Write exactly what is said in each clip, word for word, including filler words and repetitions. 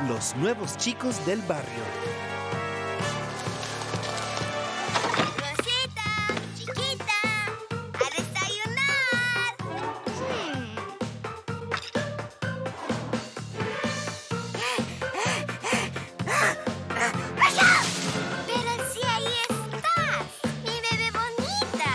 Los nuevos chicos del barrio. Rosita, chiquita, a desayunar. Hmm. Pero si ahí estás, mi bebé bonita.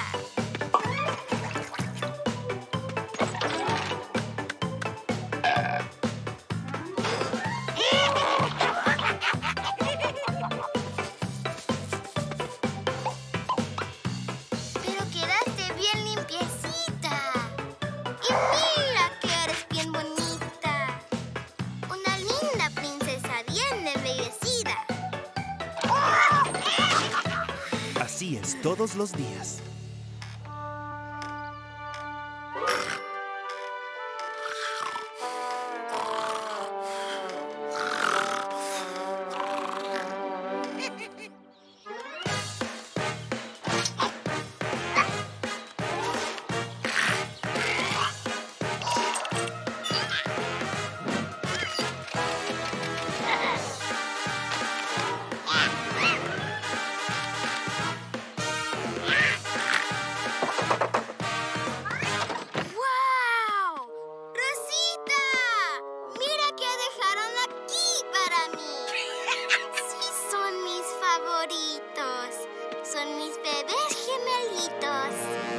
Pero quedaste bien limpiecita. Y mira que eres bien bonita. Una linda princesa bien embellecida. Así es todos los días. ¡Guau! ¡Rosita! ¡Mira qué dejaron aquí para mí! Sí, son mis favoritos. Son mis bebés gemelitos.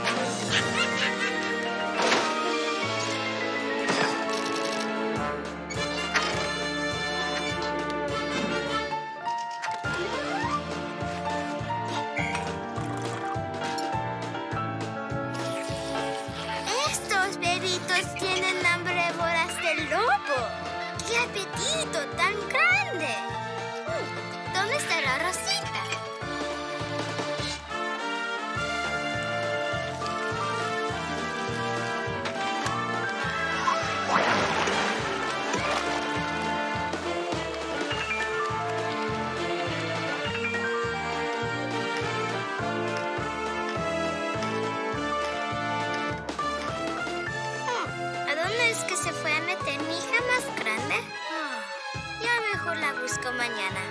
Estos bebitos tienen hambre voraz del lobo. ¡Qué apetito tan grande! Mm, ¿Dónde estará Rosita? ¿A dónde es que se fue a meter mi hija más grande? Ah, ya mejor la busco mañana.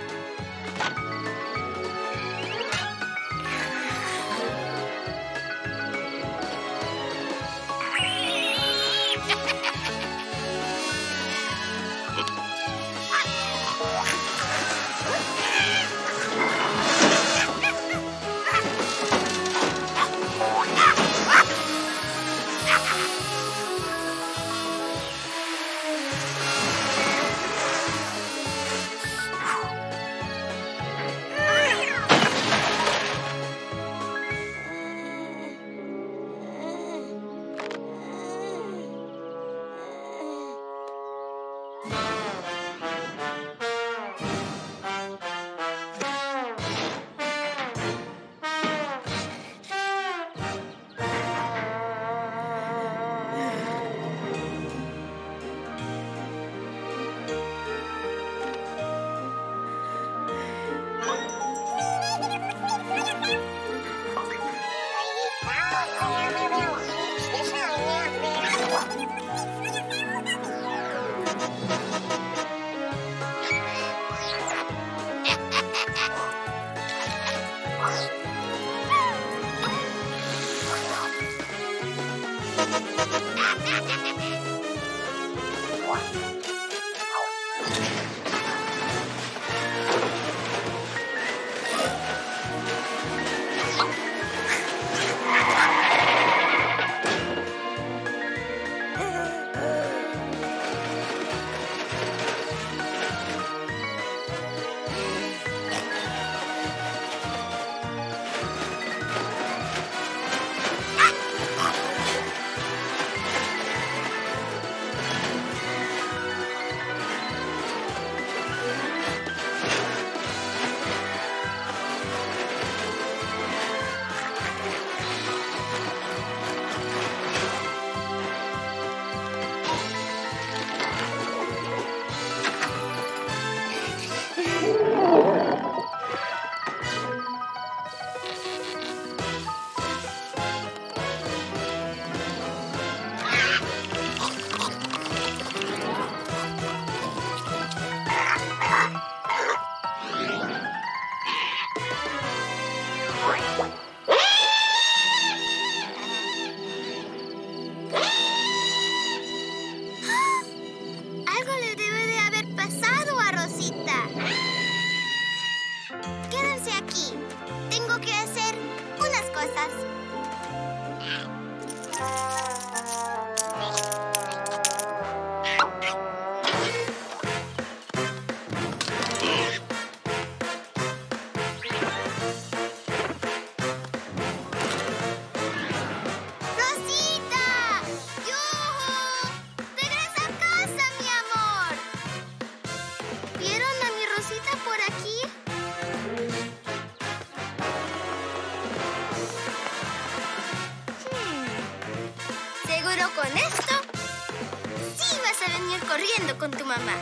con esto, sí vas a venir corriendo con tu mamá.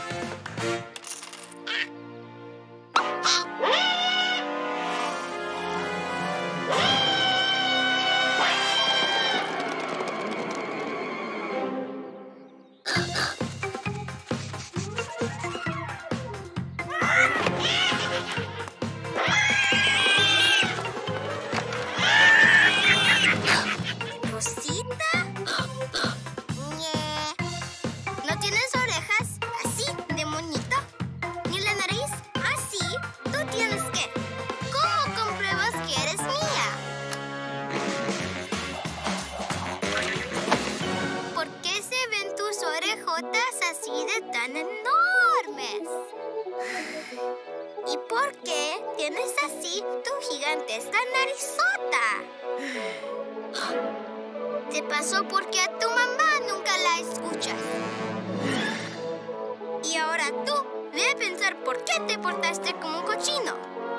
Así de tan enormes. ¿Y por qué tienes así tu gigantesca narizota? Te pasó porque a tu mamá nunca la escuchas. Y ahora tú debes pensar por qué te portaste como un cochino.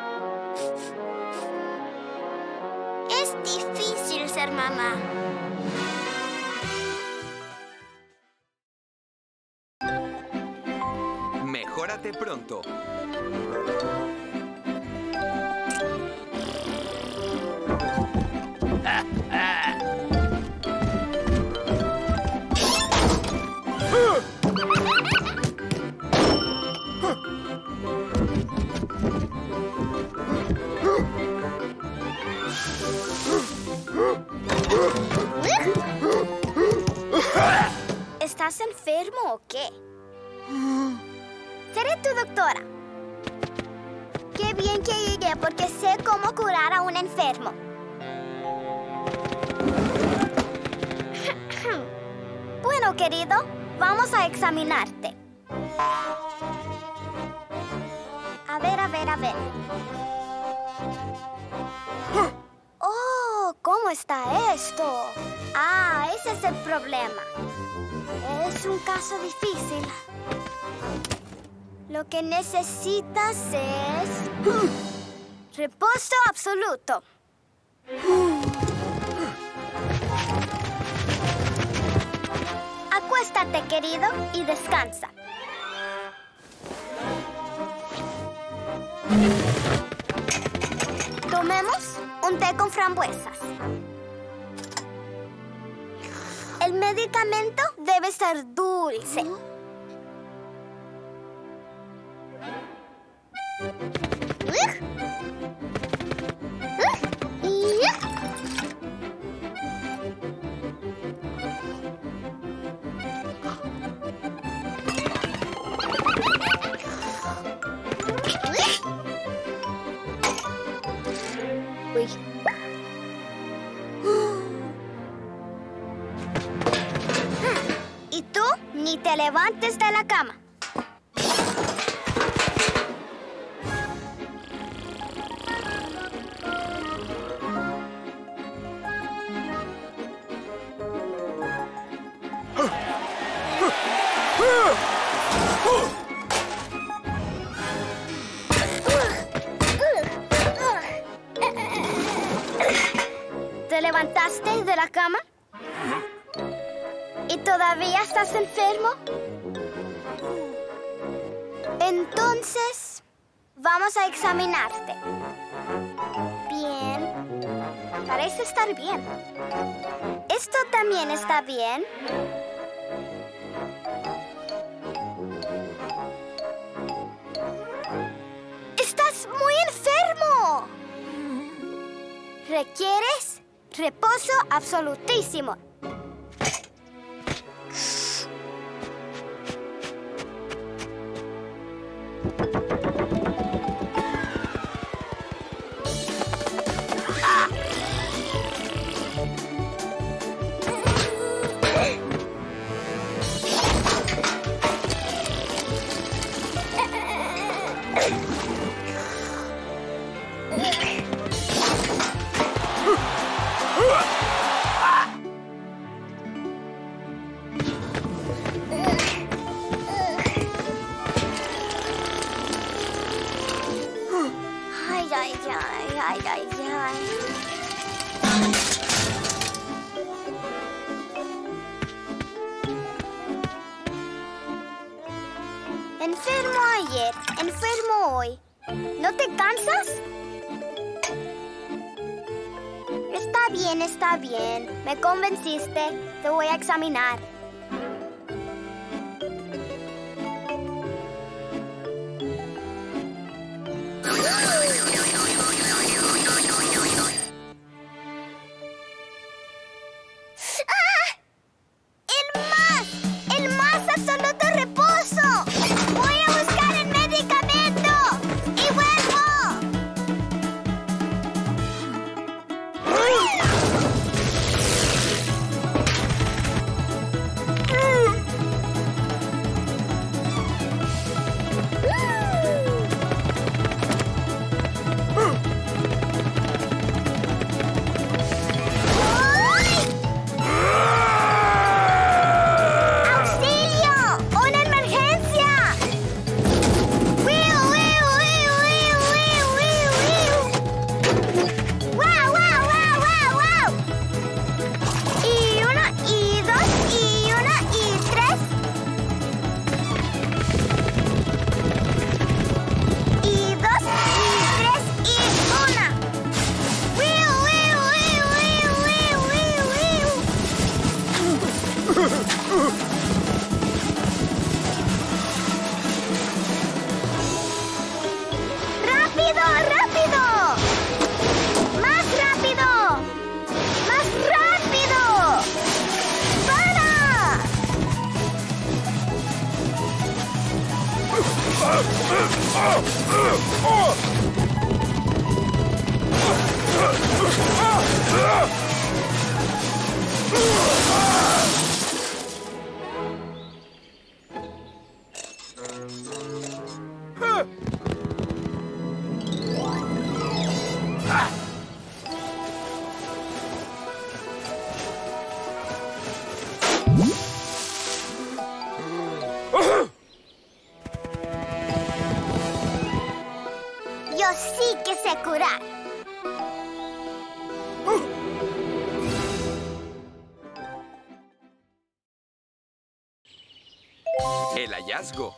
Es difícil ser mamá. Mejórate pronto. Ah, ah. ¿Estás enfermo o qué? Seré tu doctora. Qué bien que llegué porque sé cómo curar a un enfermo. Bueno, querido, vamos a examinarte. A ver, a ver, a ver. Oh, ¿cómo está esto? Ah, ese es el problema. Es un caso difícil. Lo que necesitas es reposo absoluto. Acuéstate, querido, y descansa. Tomemos un té con frambuesas. El medicamento debe ser dulce. Uy. Y tú ni te levantes de la cama. ¿Te levantaste de la cama? ¿Y todavía estás enfermo? Entonces, vamos a examinarte. Bien. Parece estar bien. ¿Esto también está bien? ¡Estás muy enfermo! Requieres reposo absolutísimo. Enfermo ayer, enfermo hoy. ¿No te cansas? Está bien, está bien. Me convenciste. Te voy a examinar. Yo sí que sé curar. El hallazgo.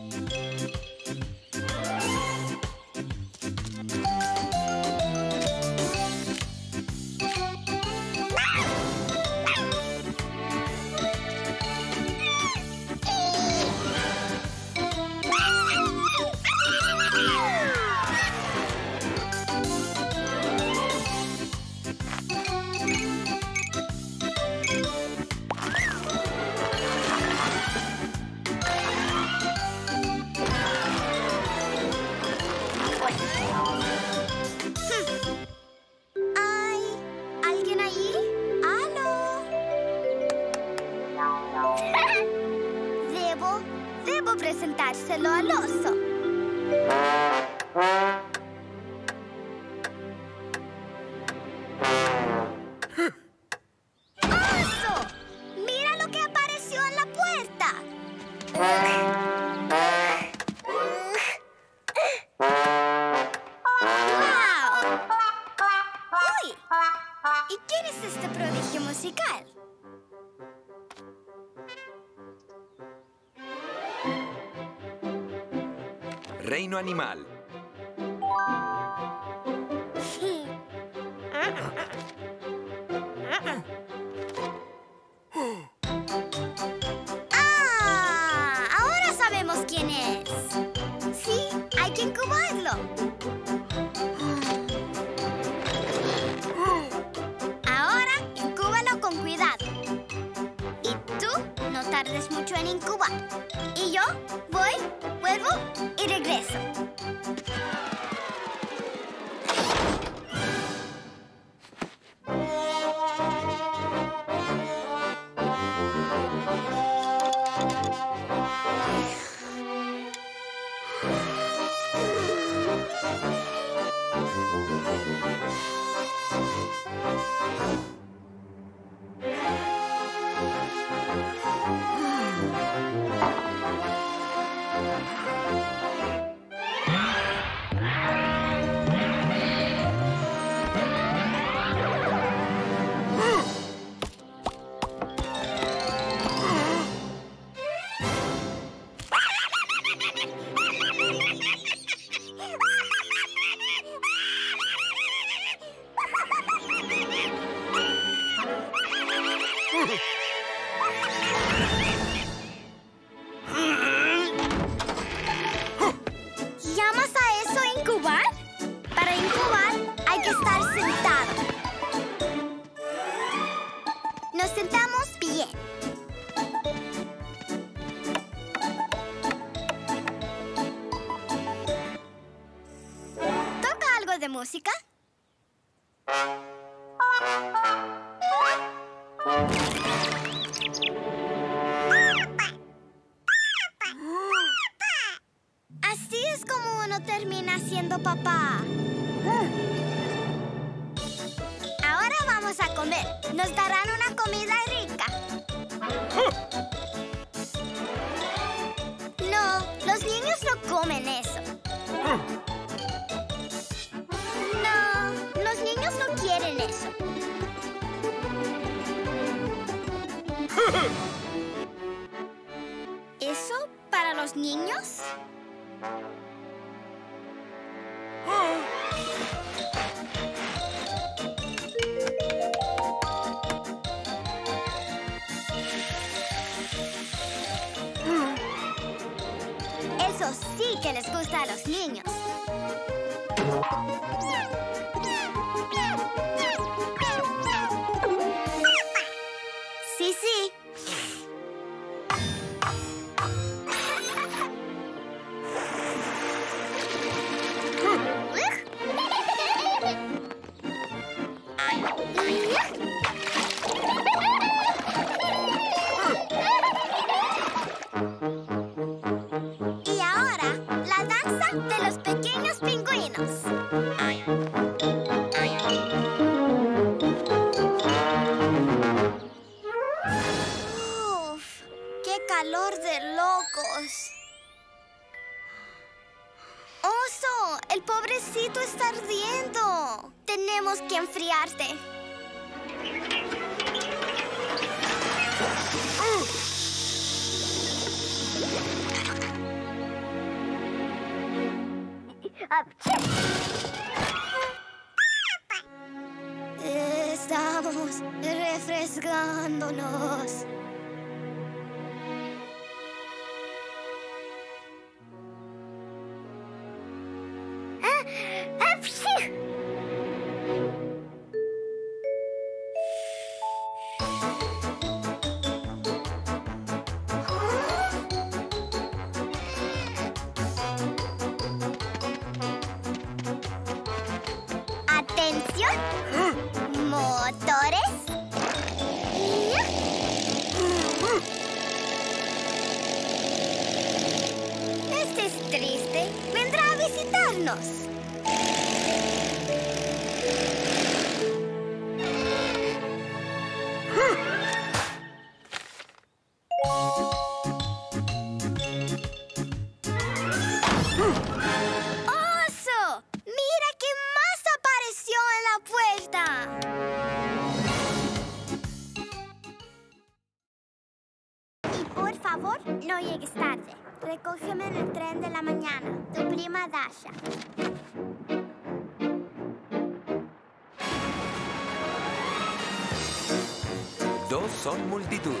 Presentárselo al oso. ¡Oso! ¡Mira lo que apareció en la puerta! ¡Wow! ¡Uy! ¿Y quién es este prodigio musical? Reino animal. ¡Ah! Ahora sabemos quién es. Sí, hay que incubarlo. Ahora, incúbalo con cuidado. Y tú no tardes mucho en incubar. Y yo voy, vuelvo y regreso. ¿Llamas a eso incubar? Para incubar hay que estar sentado. Nos sentamos bien. ¿Toca algo de música? Así es como uno termina siendo papá. Ahora vamos a comer. Nos darán una comida rica. No, los niños no comen eso. No, los niños no quieren eso. ¿Eso para los niños? Eso sí que les gusta a los niños. Sí, sí. Y ahora, la danza de los pequeños pingüinos. Uf, qué calor de locos. ¡Oso! El pobrecito está ardiendo. Tenemos que enfriarte. Estamos refrescándonos. Atención, motores. Este es triste. Vendrá a visitarnos. ¡Oso! ¡Mira qué más apareció en la puerta! Y por favor, no llegues tarde. Recógeme en el tren de la mañana. Tu prima Dasha. Dos son multitud.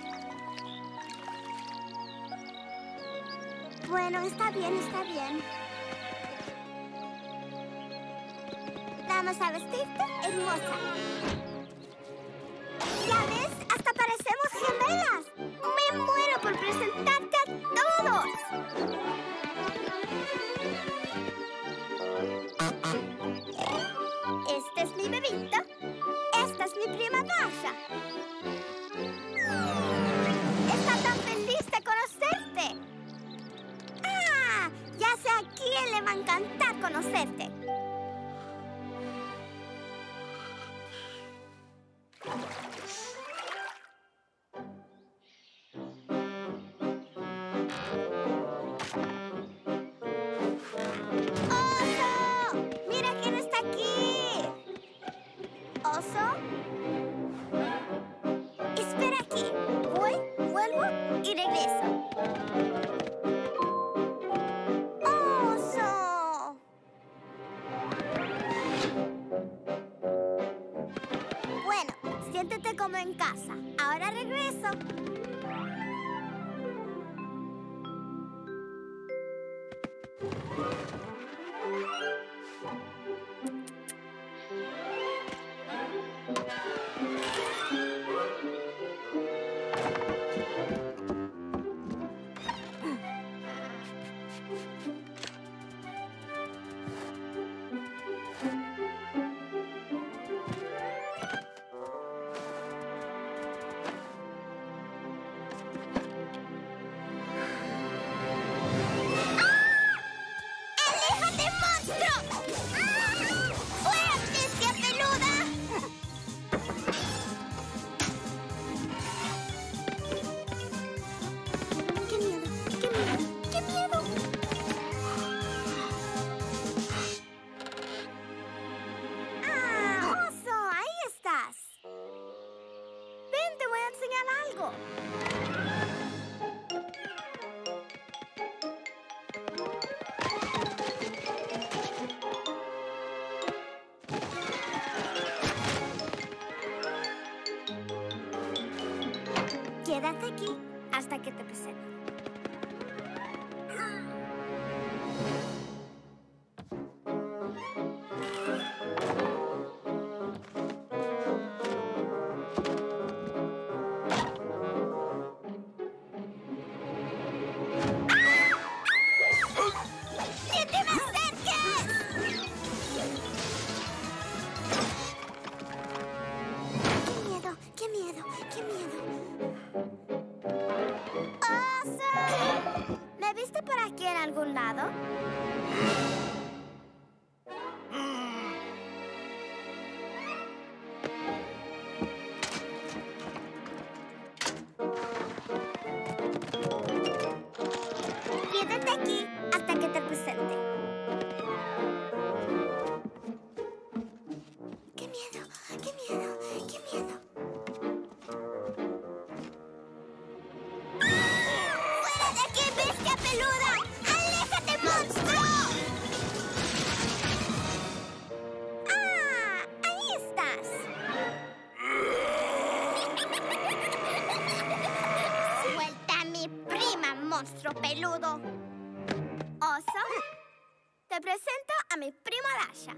Bueno, está bien, está bien. Vamos a vestirte hermosa. ¿Ya ves? Hasta parecemos gemelas. Me muero por presentarte a todos. Este es mi bebito. Esta es mi prima Dasha. Está tan feliz de conocerte. Ah, ya sé a quién le va a encantar conocerte. ¡Oso! ¡Mira quién está aquí! ¿Oso? Espera aquí. Voy, vuelvo y regreso. ¡Oso! Bueno, siéntete como en casa. Ahora regreso. ¡Aléjate, monstruo! ¡Fuera, bestia peluda! ¡Qué miedo! ¡Qué miedo! ¡Qué miedo! ¡Ah, oso! ¡Ahí estás! Ven, te voy a enseñar algo. Quédate aquí hasta que te presente. ¡Ni te me acerques! ¡Qué miedo! ¡Qué miedo! ¡Qué miedo! ¡Oso! ¿Me viste por aquí en algún lado? Quédate aquí hasta que te presente. ¡Qué miedo! ¡Qué miedo! ¡Qué miedo! ¡Fuera de aquí, bestia peluda! ¡Aléjate, monstruo! ¡Ah! ¡Ahí estás! ¡Suelta a mi prima, monstruo peludo! Oso, te presento a mi prima Dasha.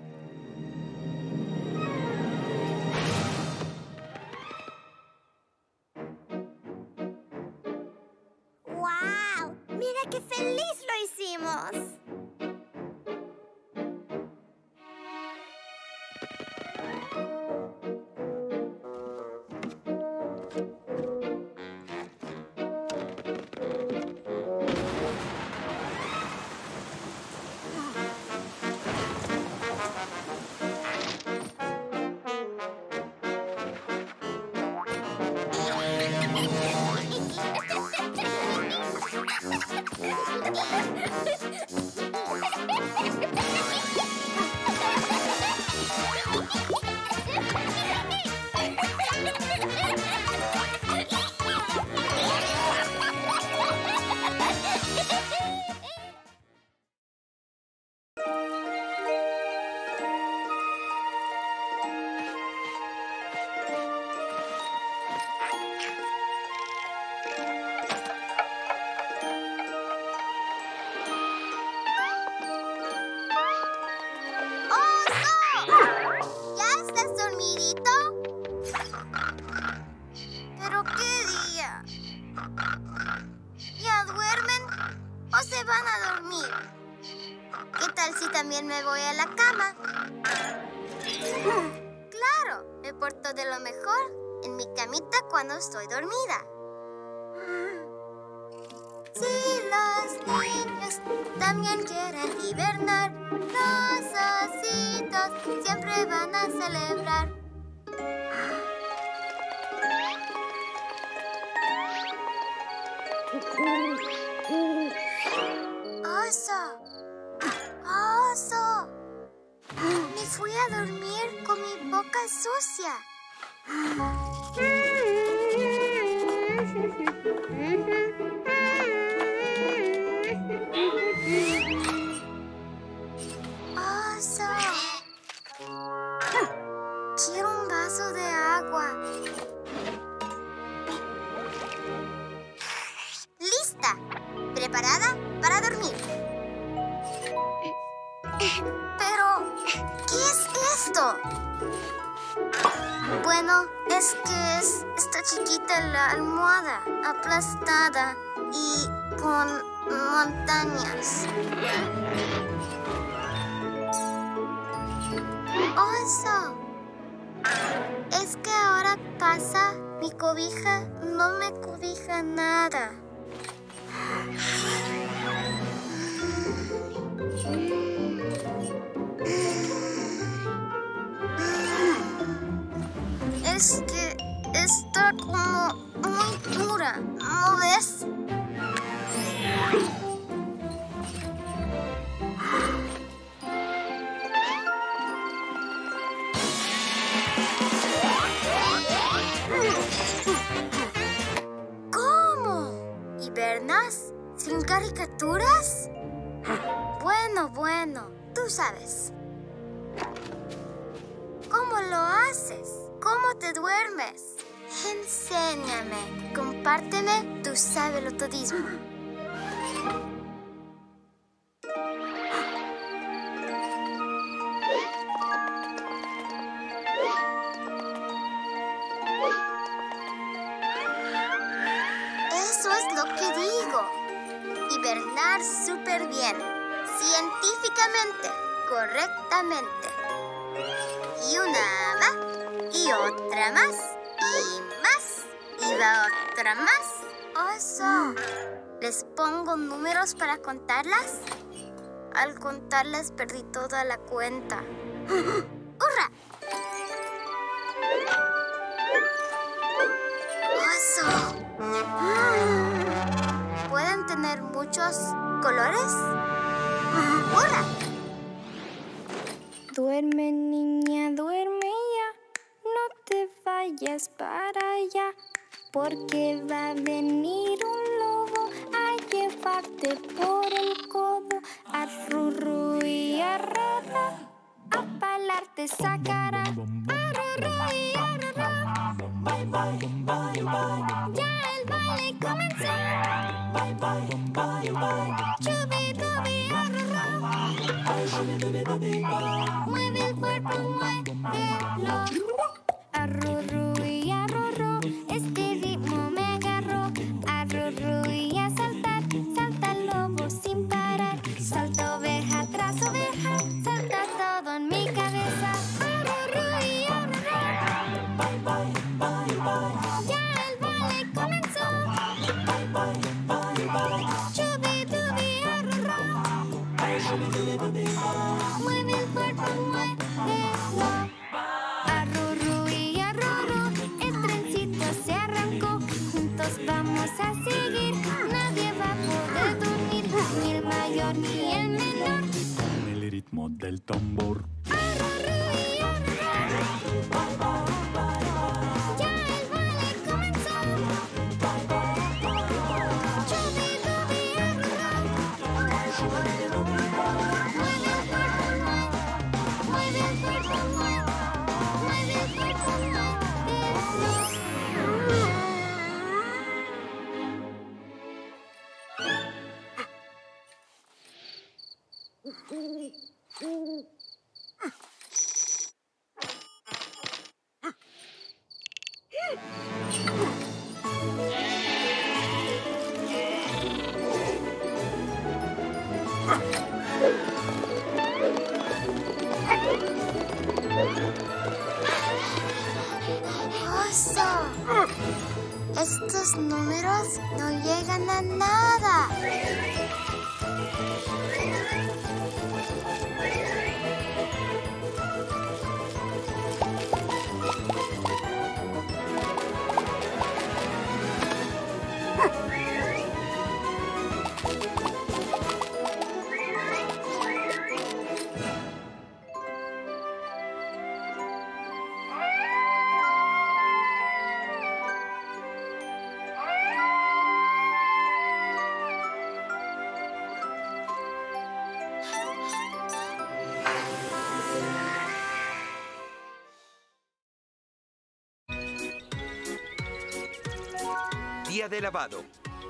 ¡Wow! ¡Mira qué feliz lo hicimos! van a dormir. ¿Qué tal si también me voy a la cama? Claro, me porto de lo mejor en mi camita cuando estoy dormida. Si los niños también quieren hibernar, los ositos siempre van a celebrar. ¡Oso! ¡Oso! Me fui a dormir con mi boca sucia. ¡Oso! Quiero un vaso de agua. ¡Lista! ¿Preparada para dormir? Pero, ¿qué es esto? Bueno, es que es, está chiquita la almohada, aplastada y con montañas. ¡Oso! Es que ahora pasa, mi cobija no me cobija nada. Es que está como muy dura, ¿no ves? ¿Cómo? ¿Hibernas? ¿Sin caricaturas? Bueno, bueno, tú sabes. ¿Cómo lo haces? ¿Cómo te duermes? Enséñame, compárteme tu sabelotodismo. Eso es lo que digo. Hibernar súper bien, científicamente, correctamente. Y una va, y otra más, y más, y va otra más. ¡Oso! ¿Les pongo números para contarlas? Al contarlas perdí toda la cuenta. ¡Hurra! ¡Oso! ¿Pueden tener muchos colores? ¡Hurra! Duerme, niña, duerme ya, no te vayas para allá, porque va a venir un lobo a llevarte por el codo, a rurru y a rara, a palarte sacará, a rurru y a rara. Ya el baile comenzó, chubi-dubi a rara. Mueve el cuerpo, muévelo. Arrurru y arrurru, este ritmo me agarró. Arrurru y a saltar, salta el lobo sin parar. Salta oveja tras oveja, salta todo en mi cabeza. Arrurru y arrurru. Ya el baile comenzó. Chubi-dubi arrurru. Mueve el cuerpo, muévelo. Arrurru y arrurru, el trencito se arrancó. Juntos vamos a seguir, nadie va a poder dormir, ni el mayor ni el menor. Con el ritmo del tambor. Arrurru y arrurru. Ya el baile comenzó. Chubi-dubi arrurru. Mueve el cuerpo, mueve el cuerpo, mueve, mueve el cuerpo, muévelo. niños no llegan a nada. Día de lavado.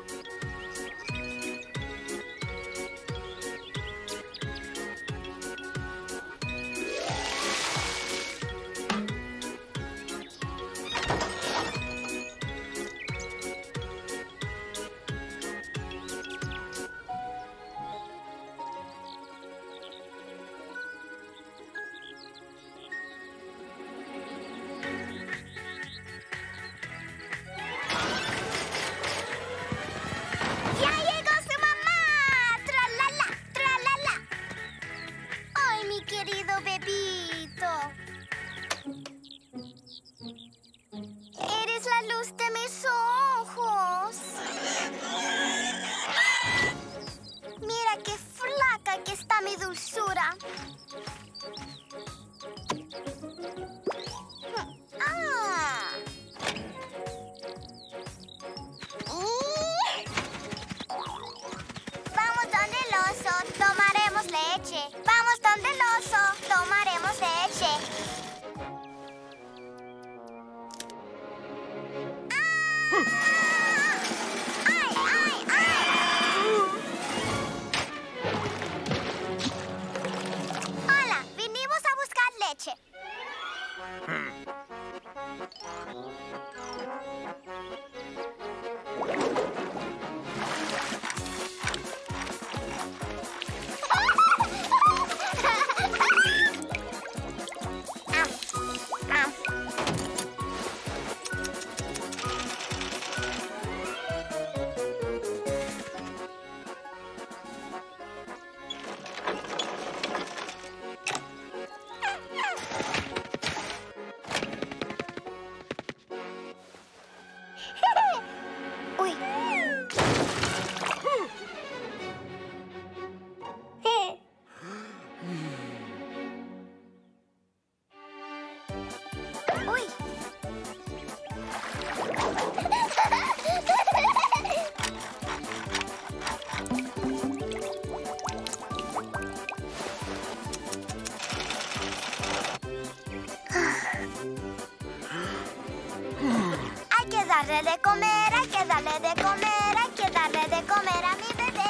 Darle de comer, hay que darle de comer, hay que darle de comer a mi bebé.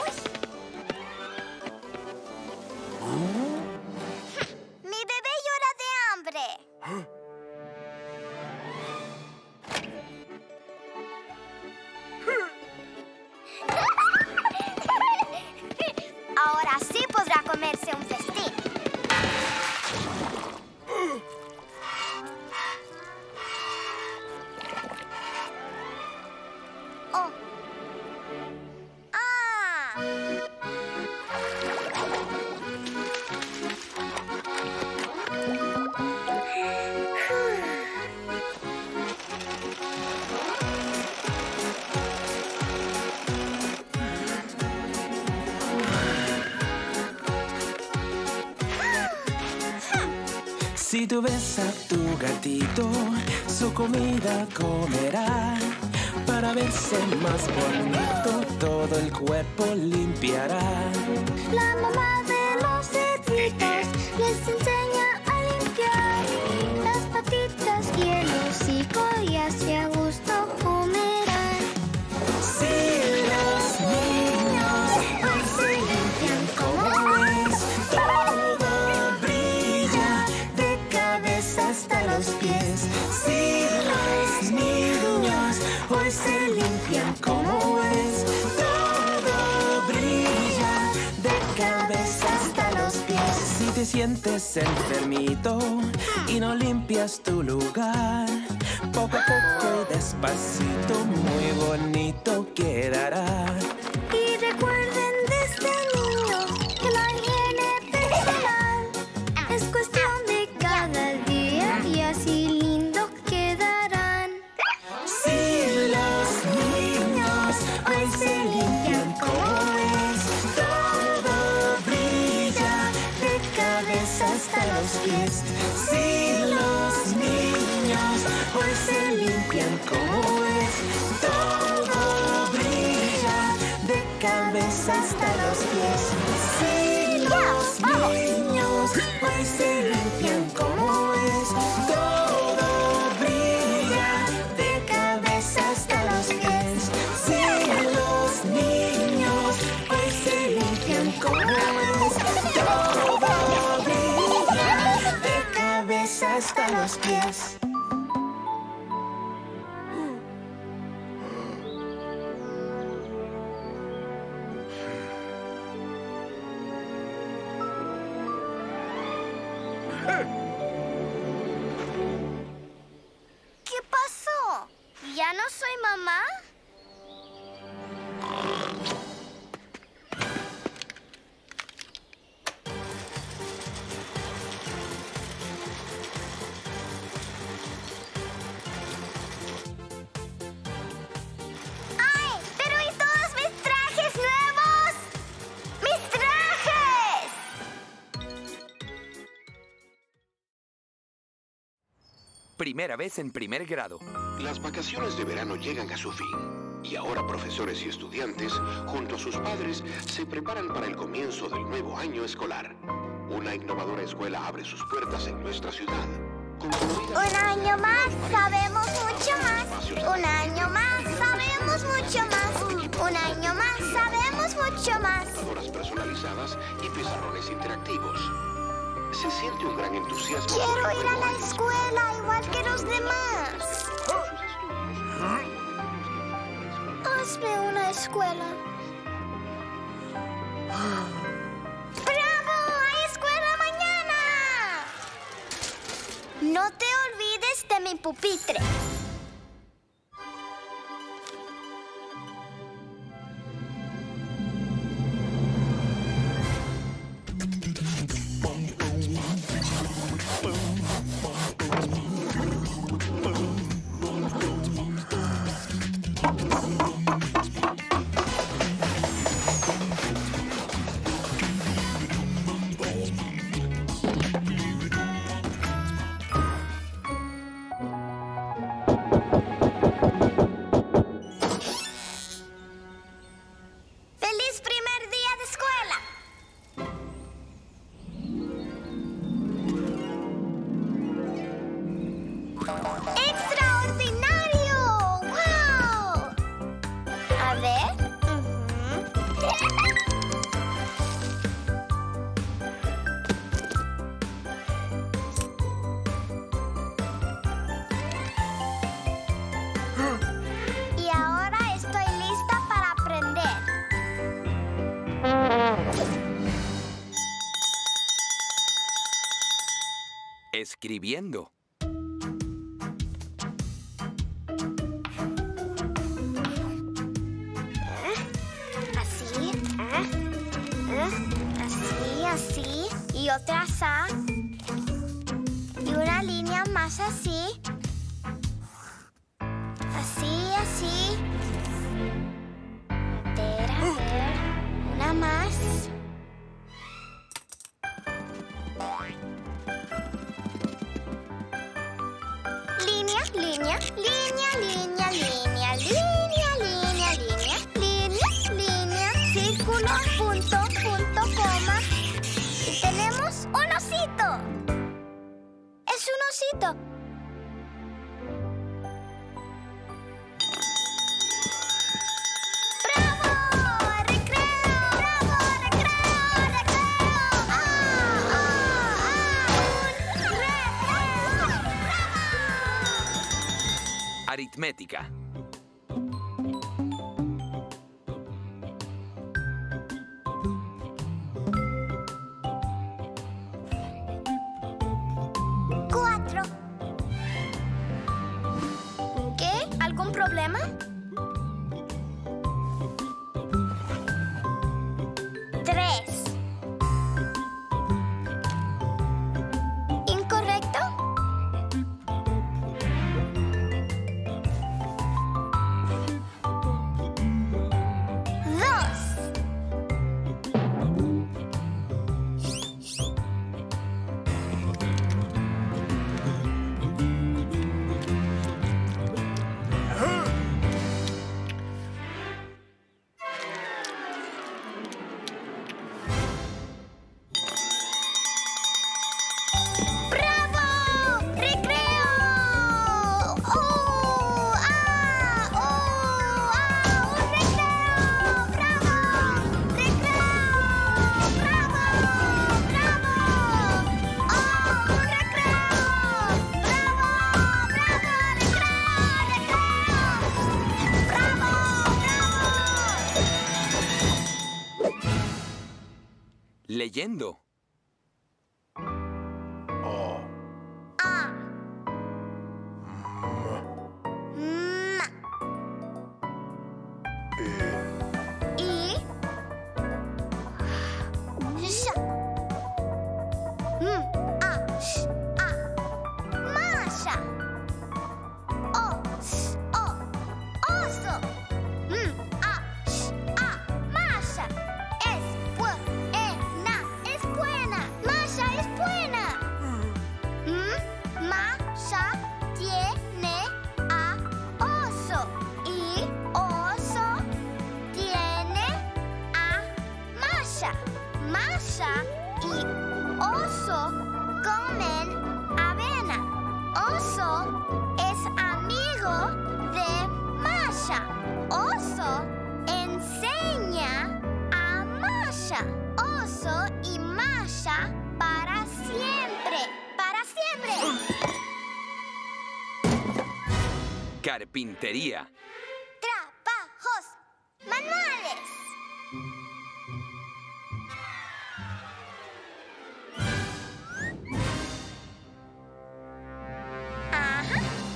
Uy. Mi bebé llora de hambre. Ahora sí podrá comerse un festín. Si tú ves a tu gatito, su comida comerá. Para verse más bonito, todo el cuerpo limpiará. La mamá de los cerditos les enseña a limpiar las patitas y el hocico, y así a gusto comerán. Si los niños hoy se limpian como es, todo brilla de cabeza hasta los pies. Si los niños hoy se limpian como es, todo brilla de cabeza hasta los pies. Si te sientes enfermito y no limpias tu lugar, Poco a poco y despacito, muy bonito quedará. Y recuerden desde niños que la higiene personal es cuestión de cada día y así lindo quedarán. Si los niños hoy se limpian como es, todo brilla de cabeza hasta los pies. Si los niños hoy se limpian como es, todo brilla de cabeza hasta los pies. Si los niños hoy se limpian como es, todo brilla de cabeza hasta los pies. Si los niños hoy se limpian como es, todo brilla de cabeza hasta los pies. ¿Qué pasó? ¿Ya no soy mamá? ¡Ay! ¡Pero y todos mis trajes nuevos! ¡Mis trajes! Primera vez en primer grado. Las vacaciones de verano llegan a su fin y ahora profesores y estudiantes, junto a sus padres, se preparan para el comienzo del nuevo año escolar. Una innovadora escuela abre sus puertas en nuestra ciudad. Un año más, sabemos mucho más. Un año más, sabemos mucho más. Un año más, sabemos mucho más. Computadoras personalizadas y pizarrones interactivos. Se siente un gran entusiasmo. Quiero ir a la escuela igual que los demás. Hazme una escuela. ¡Bravo! ¡Hay escuela mañana! No te olvides de mi pupitre. ¡Feliz primer día de escuela! ¡Extraordinario! ¡Wow! A ver. Y ahora estoy lista para aprender. Escribiendo. Así, ¿eh? ¿Eh? Así, así. Y otra así. Y una línea más así. Así, así. A ver, a ver. Una más. Línea, línea, línea, línea, línea, línea, línea, línea, línea, línea, círculo, punto, punto, coma. Y tenemos un osito. Es un osito. ¡Bravo! ¡Recreo! ¡Bravo! ¡Recreo! ¡Recreo! ¡Ah! ¡Ah! ¡Ah! ¡Un recreo! ¡Bravo! Aritmética. Cuatro. leyendo. O. A. Ma. I. Sh. M. A. Sh. A. Masha. O. S. O. Oso. M. A. Sh. A. Masha. Es buena. Es buena. Masha es buena. M. Masha tiene a oso. Y oso tiene a Masha. Masha y oso comen avena. Oso es amigo de Masha. Oso enseña a Masha. Oso y Masha para siempre. Para siempre. Carpintería. Trabajos manuales. Ajá.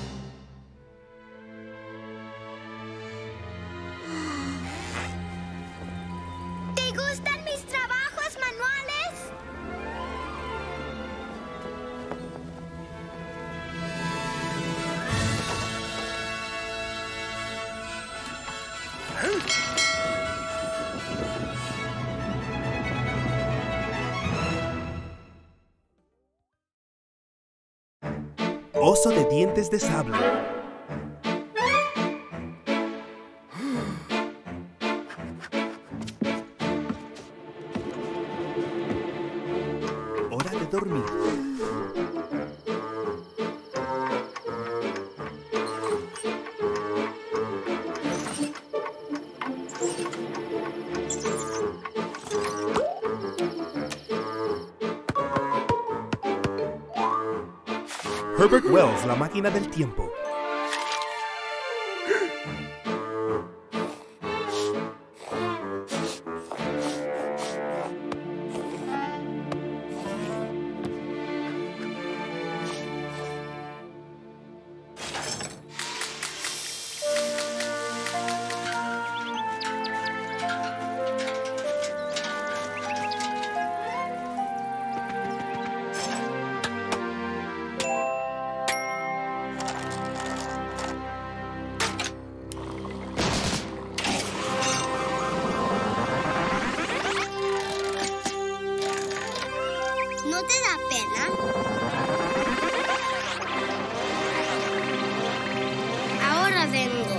¿Te gustan mis trabajos manuales? Oso de dientes de sable. Hora de dormir. Herbert Wells, la máquina del tiempo. ¿No te da pena? Ahora vengo.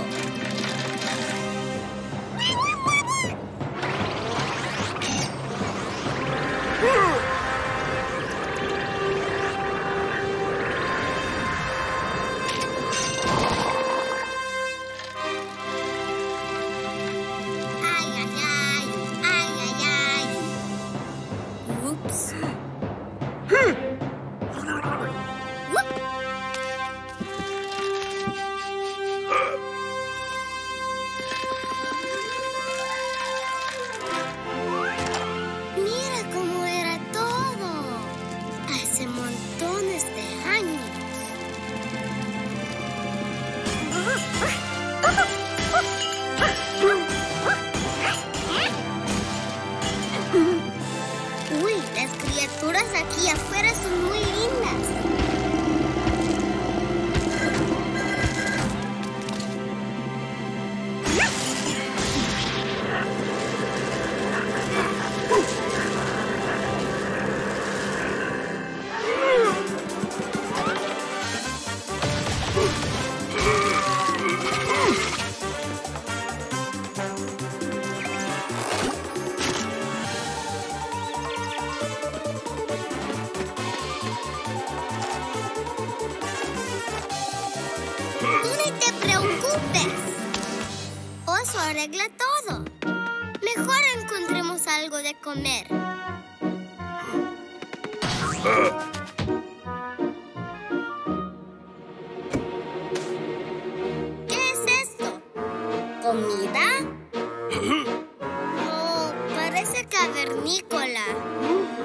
Ay, ay, ay, ay, ay, ay. Ups. Mira cómo era todo hace montones de años. Uy, las criaturas aquí afuera son muy lindas. Tú ni te preocupes. Oso arregla todo. Mejor encontremos algo de comer. ¿Qué es esto? ¿Comida? Oh, parece cavernícola.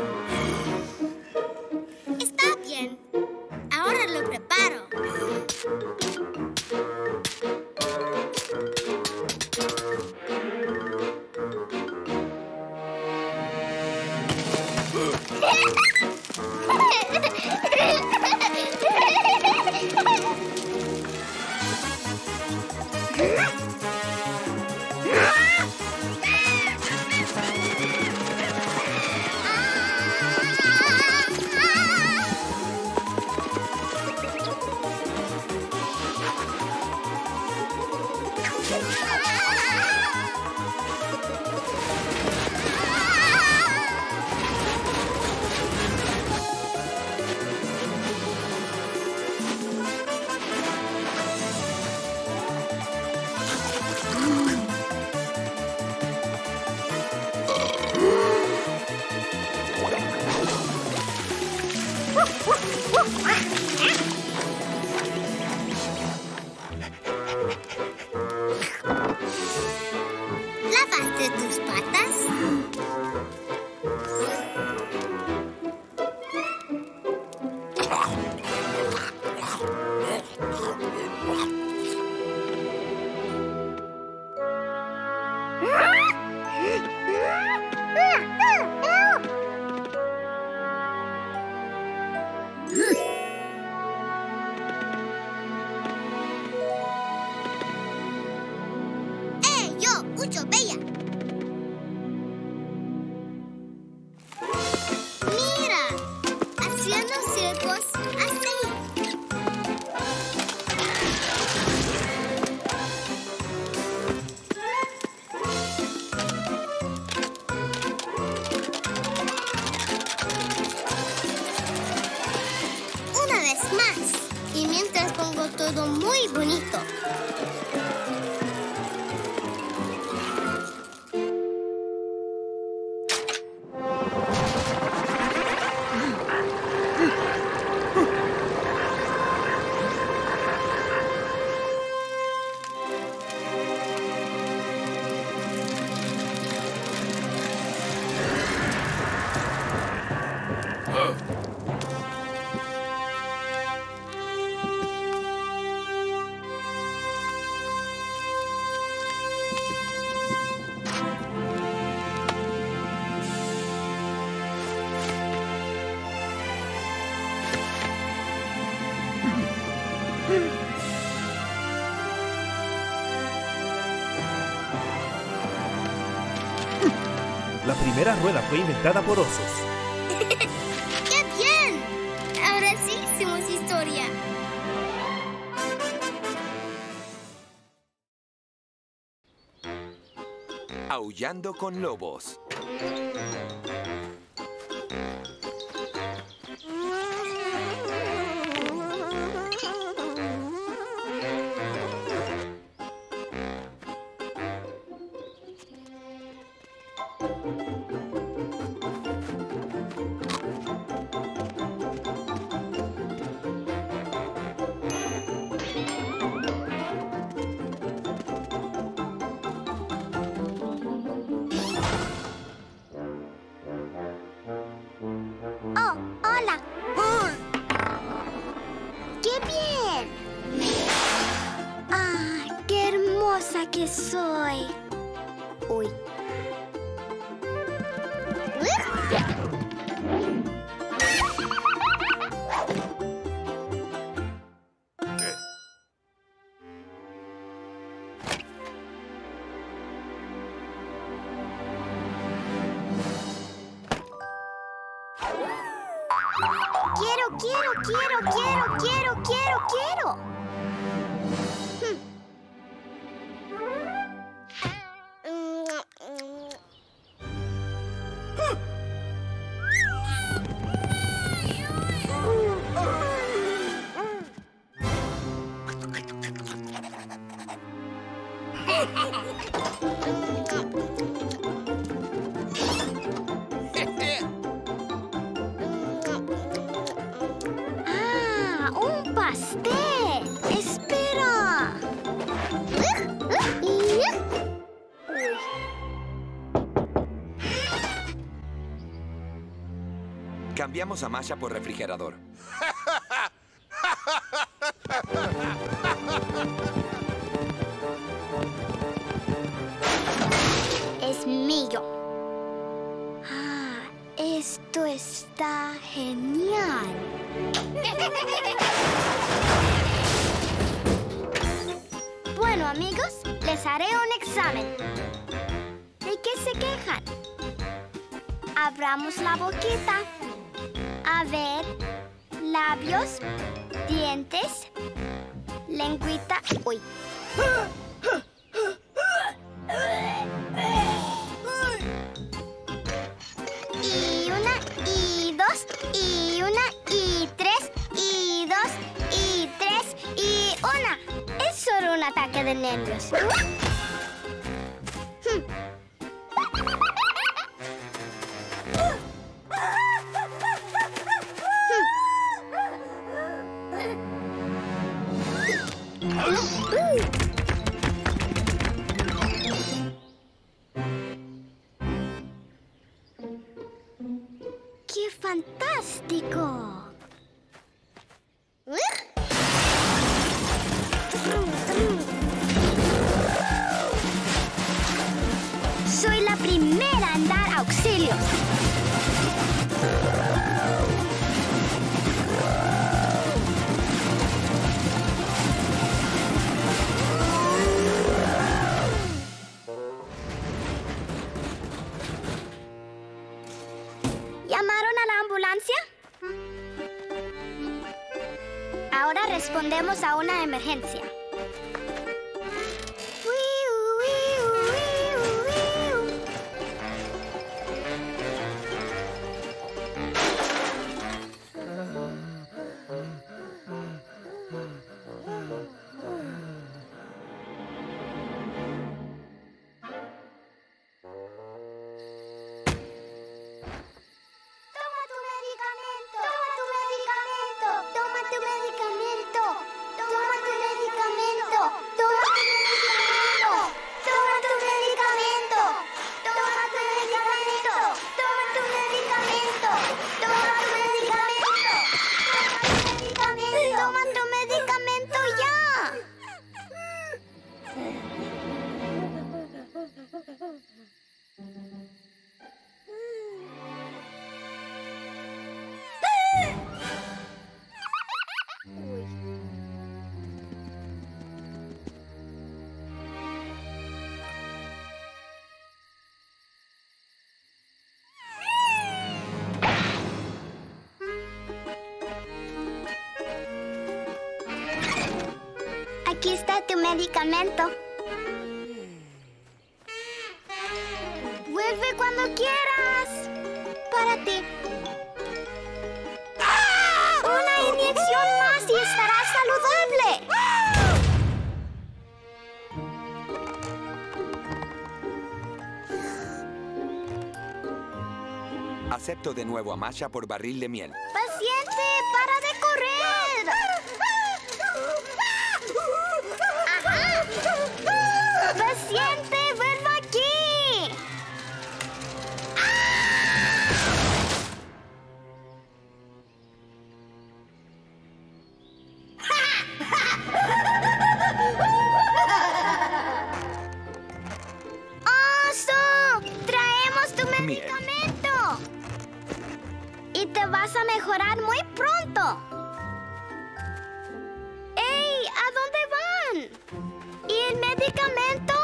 mientras pongo todo muy bonito. La primera rueda fue inventada por osos. ¡Qué bien! Ahora sí hicimos historia. Aullando con lobos. Oh, hola. ¡Qué bien! ¡Ah, qué hermosa que soy! Uy. Quiero, quiero, quiero, quiero, quiero, quiero, quiero. Hmm. ¡Ah! ¡Un pastel! ¡Espera! Cambiamos a Masha por refrigerador. Es mío. Ah, esto está genial. Bueno, amigos, les haré un examen. ¿De qué se quejan? Abramos la boquita. A ver, labios, dientes, lengüita. Uy. Y una, y dos, y una, y tres, y dos, y tres, y una. Es solo un ataque de nervios. Hmm. ¡Qué fantástico! Soy la primera en dar auxilios. ¿Llamaron a la ambulancia? Ahora respondemos a una emergencia. tu medicamento. Toma tu medicamento. Toma tu medicamento. Toma tu medicamento. Toma tu medicamento. Toma tu medicamento. Toma tu medicamento. Toma tu medicamento ya. Aquí está tu medicamento. Vuelve cuando quieras. Para ti. Una inyección más y estarás saludable. Acepto de nuevo a Masha por barril de miel. Paciente, para de correr. Ajá. Paciente, vuelva aquí. ¡Oso! ¡Traemos tu medicamento! Y te vas a mejorar muy pronto. ¡Ey! ¿A dónde van? ¿Y el medicamento?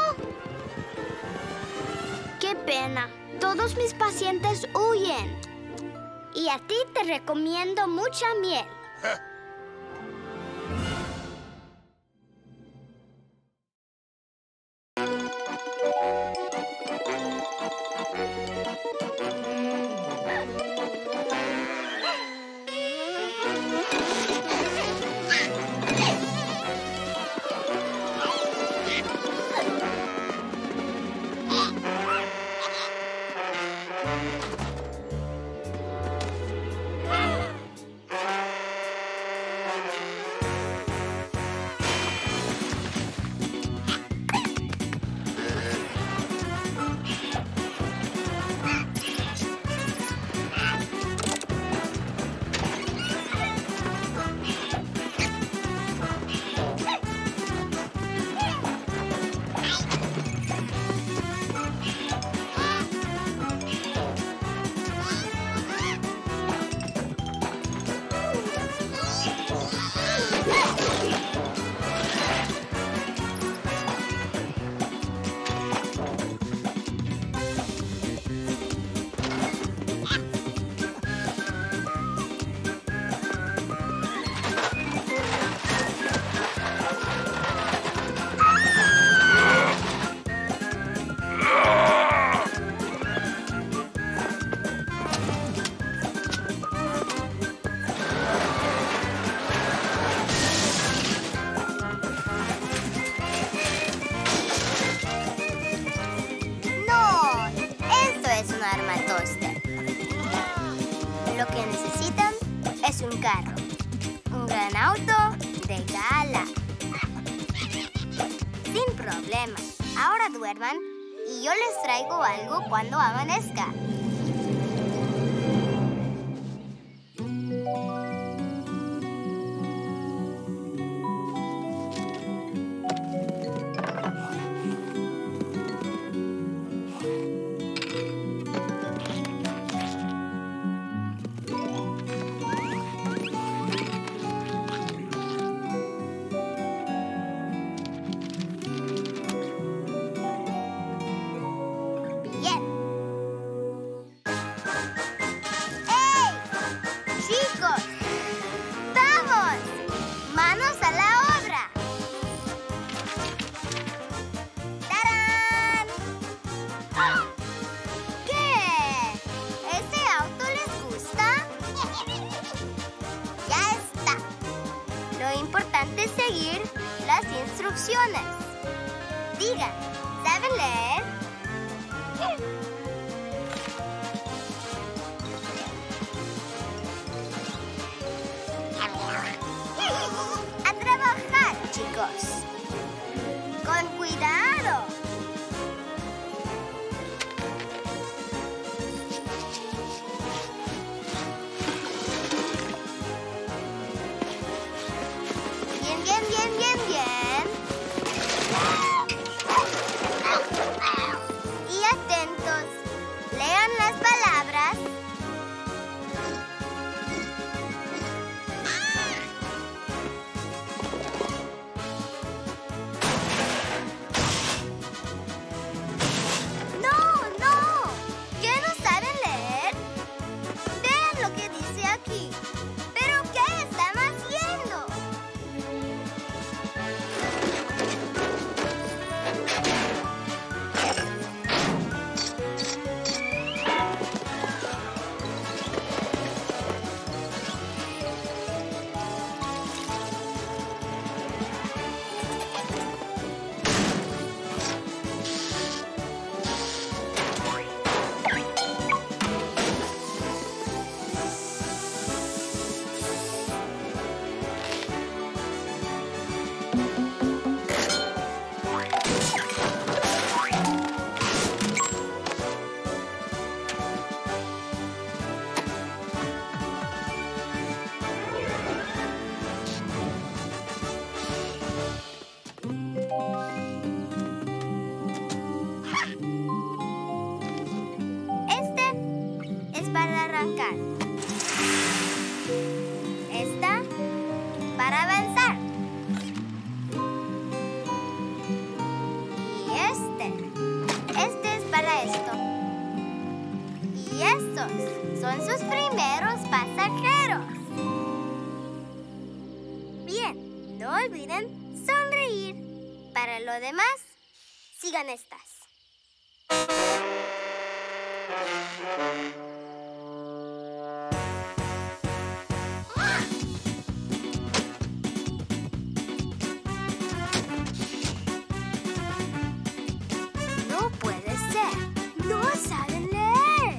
¡Qué pena! Todos mis pacientes huyen. Y a ti te recomiendo mucha miel. Lo que necesitan es un carro, un gran auto de gala. Sin problema. Ahora duerman y yo les traigo algo cuando amanezca. Seguir las instrucciones. Digan, ¿saben leer? chicos. ¡Con cuidado! Bien, bien, bien, bien, bien. Y atentos. Lean las palabras. Esta para avanzar. Y este. Este es para esto. Y estos son sus primeros pasajeros. Bien, no olviden sonreír. Para lo demás, sigan estas. No puede ser. No saben leer.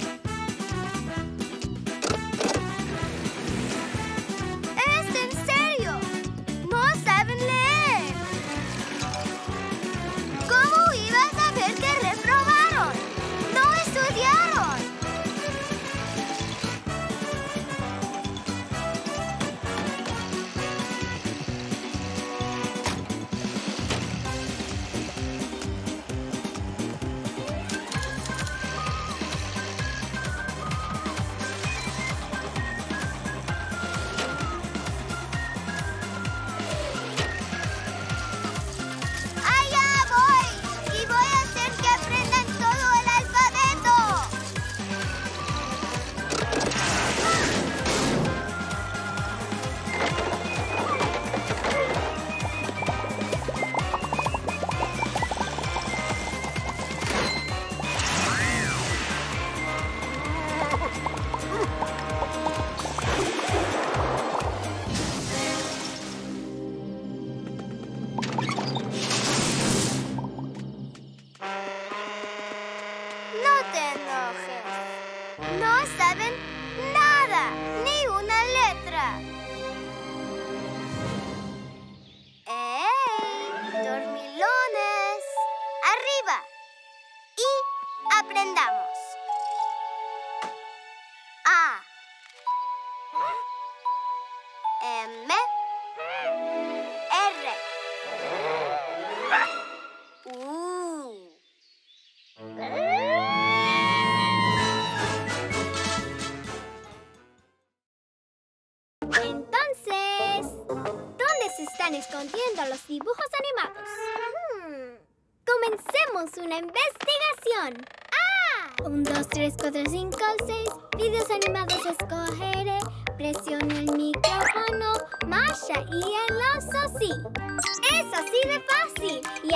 ¿Es en serio? No saben leer. ¿Cómo ibas a ver que reprobaron? ¡No estudiaron! ¡Allá voy! Y voy a hacer que aprendan todo el alfabeto. No te enojes. No saben nada, ni una letra. ¡Ey! Dormilones. Arriba. Y aprendamos. A. M. R. U. Entonces, ¿dónde se están escondiendo los dibujos animados? Hmm, Comencemos una investigación. ¡Ah! Un, dos, tres, cuatro, cinco, seis. Videos animados escogeré. Presiono el micrófono. Masha y el oso sí. Es así de fácil.